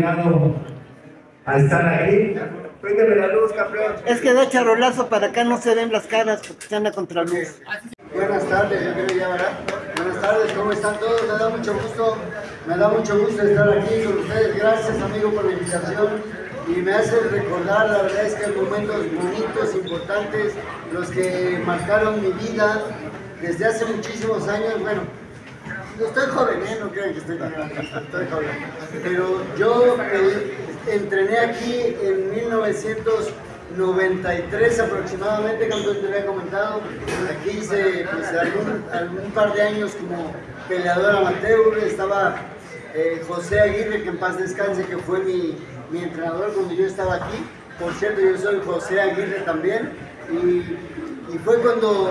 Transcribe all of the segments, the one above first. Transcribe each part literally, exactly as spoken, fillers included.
llegado a estar aquí. Préndeme la luz, campeón. Es que da charolazo para acá, no se ven las caras porque están a contraluz. Buenas tardes, yo creo ya, ¿verdad? Buenas tardes, ¿cómo están todos? Me da mucho gusto, me da mucho gusto estar aquí con ustedes. Gracias, amigo, por la invitación. Y me hace recordar, la verdad es que hay momentos bonitos, importantes, los que marcaron mi vida desde hace muchísimos años. Bueno, estoy joven, ¿eh? No crean que estoy joven, estoy joven. Pero yo eh, entrené aquí en mil novecientos noventa y tres aproximadamente, como te había comentado. Aquí hice pues, algún, algún par de años como peleador amateur. Estaba eh, José Aguirre, que en paz descanse, que fue mi, mi entrenador cuando yo estaba aquí. Por cierto, yo soy José Aguirre también. Y, y fue cuando,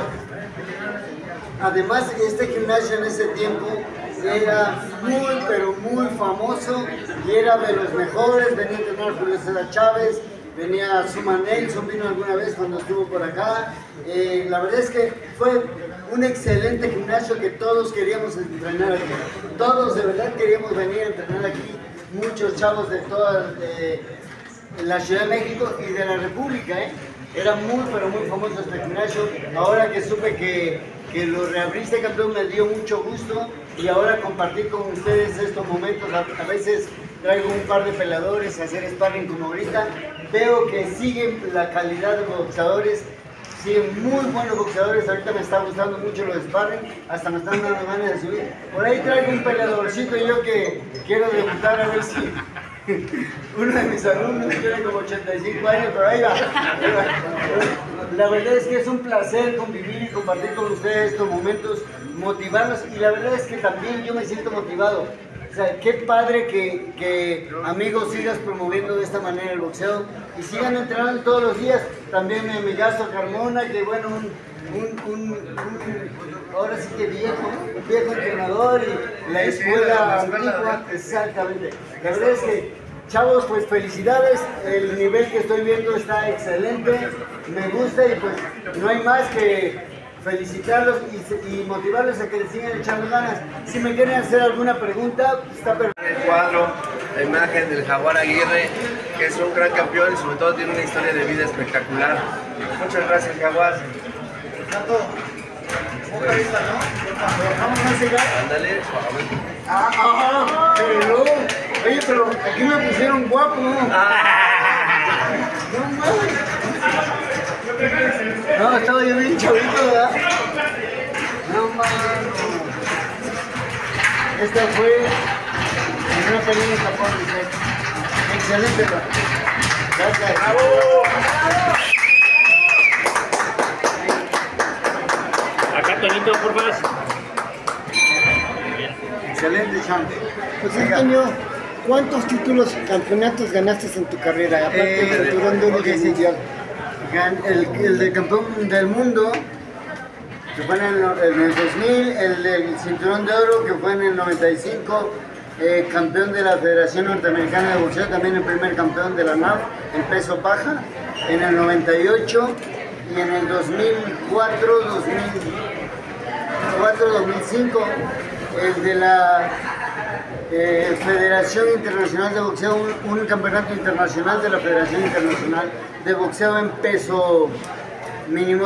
además, este gimnasio en ese tiempo era muy, pero muy famoso y era de los mejores. Venía a entrenar Julio César Chávez, venía Suma Nelson, vino alguna vez cuando estuvo por acá. Eh, la verdad es que fue un excelente gimnasio que todos queríamos entrenar aquí. Todos de verdad queríamos venir a entrenar aquí. Muchos chavos de toda de, de la Ciudad de México y de la República, ¿eh? Era muy, pero muy famoso este gimnasio. Ahora que supe que, que lo reabriste, campeón, me dio mucho gusto. Y ahora compartir con ustedes estos momentos. A, a veces traigo un par de peleadores a hacer sparring como ahorita. Veo que siguen la calidad de los boxeadores, siguen muy buenos boxeadores. Ahorita me está gustando mucho los sparring, hasta me están dando ganas de subir. Por ahí traigo un peleadorcito yo que quiero debutar, a ver si uno de mis alumnos tiene como ochenta y cinco años, pero ahí va, ahí va. La verdad es que es un placer convivir y compartir con ustedes estos momentos, motivarlos, y la verdad es que también yo me siento motivado. O sea, qué padre que, que amigos sigas promoviendo de esta manera el boxeo y sigan entrenando todos los días. También mi amigazo Carmona, que bueno, un, un, un, un ahora sí que viejo, un viejo entrenador, y la escuela antigua, exactamente. La verdad es que, chavos, pues felicidades, el nivel que estoy viendo está excelente, me gusta, y pues no hay más que felicitarlos y, y motivarlos a que les sigan echando ganas. Si me quieren hacer alguna pregunta, está perfecto. El cuadro, la imagen del Jaguar Aguirre, que es un gran campeón y sobre todo tiene una historia de vida espectacular. Muchas gracias, Jaguar. ¿Vamos a llegar? Ándale. Ah, ah, pero, oye, pero aquí me pusieron guapo, ¿no? Ah. No mames. No, estaba yo bien chavito, ¿verdad? No mames. Esta fue una pelea en Japón, dice. Excelente, ¿verdad? Gracias. ¡Bravo! Acá, Tonito, por favor. Excelente, chante. Pues Antonio, ¿cuántos títulos, campeonatos ganaste en tu carrera? Aparte Eh, del cinturón de oro ok, y el sí. mundial. El, el de campeón del mundo, que fue en el, en el dos mil, el del cinturón de oro, que fue en el noventa y cinco, eh, campeón de la Federación Norteamericana de Boxeo, también el primer campeón de la N A F, en peso paja, en el noventa y ocho, y en el dos mil cuatro, dos mil cuatro, dos mil cinco, el de la eh, Federación Internacional de Boxeo, un, un campeonato internacional de la Federación Internacional de Boxeo en peso mínimo.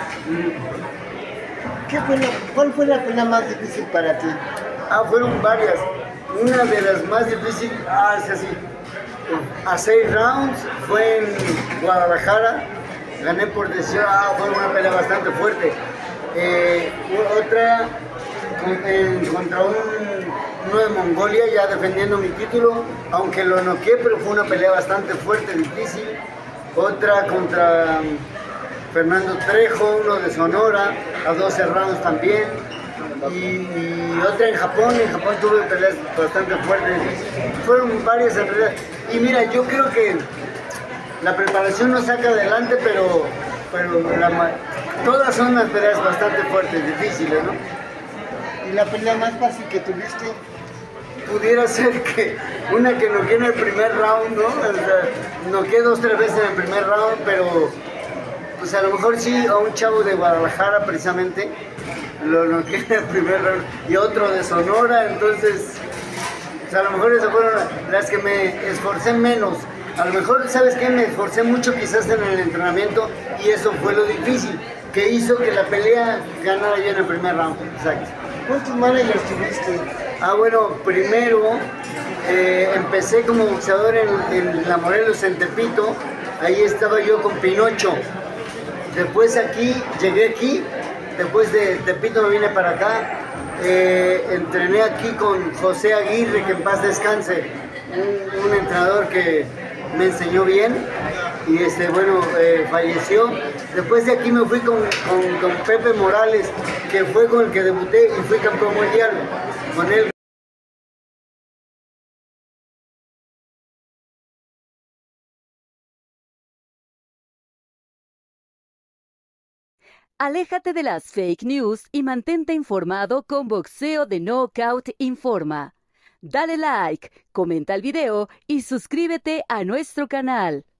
¿Qué fue la, ¿Cuál fue la pelea más difícil para ti? Ah, fueron varias. Una de las más difíciles, ah, es así, a seis rounds, fue en Guadalajara, gané por decisión, ah, fue una pelea bastante fuerte. Eh, otra con, en, contra un, uno de Mongolia, ya defendiendo mi título, aunque lo noqueé, pero fue una pelea bastante fuerte, difícil. Otra contra Fernando Trejo, uno de Sonora, a doce rounds también. Y, y otra en Japón, en Japón tuve peleas bastante fuertes, fueron varias en realidad. Y mira, yo creo que la preparación nos saca adelante, pero, pero la, todas son unas peleas bastante fuertes, difíciles, ¿no? ¿Y la pelea más fácil que tuviste? Pudiera ser que una que noqué en el primer round, ¿no? O sea, noqué dos, tres veces en el primer round, pero pues a lo mejor sí, a un chavo de Guadalajara precisamente, lo noqué en el primer round, y otro de Sonora, entonces sea, a lo mejor esas fueron las que me esforcé menos. A lo mejor, ¿sabes qué? Me esforcé mucho quizás en el entrenamiento y eso fue lo difícil, que hizo que la pelea ganara yo en el primer round. Exacto. ¿Cuántos managers tuviste? Ah, bueno, primero eh, empecé como boxeador en, en La Morelos, en Tepito. Ahí estaba yo con Pinocho. Después aquí, llegué aquí. Después de Tepito me vine para acá. Eh, entrené aquí con José Aguirre, que en paz descanse. Un, un entrenador que me enseñó bien. Y este, bueno, eh, falleció. Después de aquí me fui con, con, con Pepe Morales, que fue con el que debuté y fui campeón mundial. Con él. Aléjate de las fake news y mantente informado con Boxeo de Knockout Informa. Dale like, comenta el video y suscríbete a nuestro canal.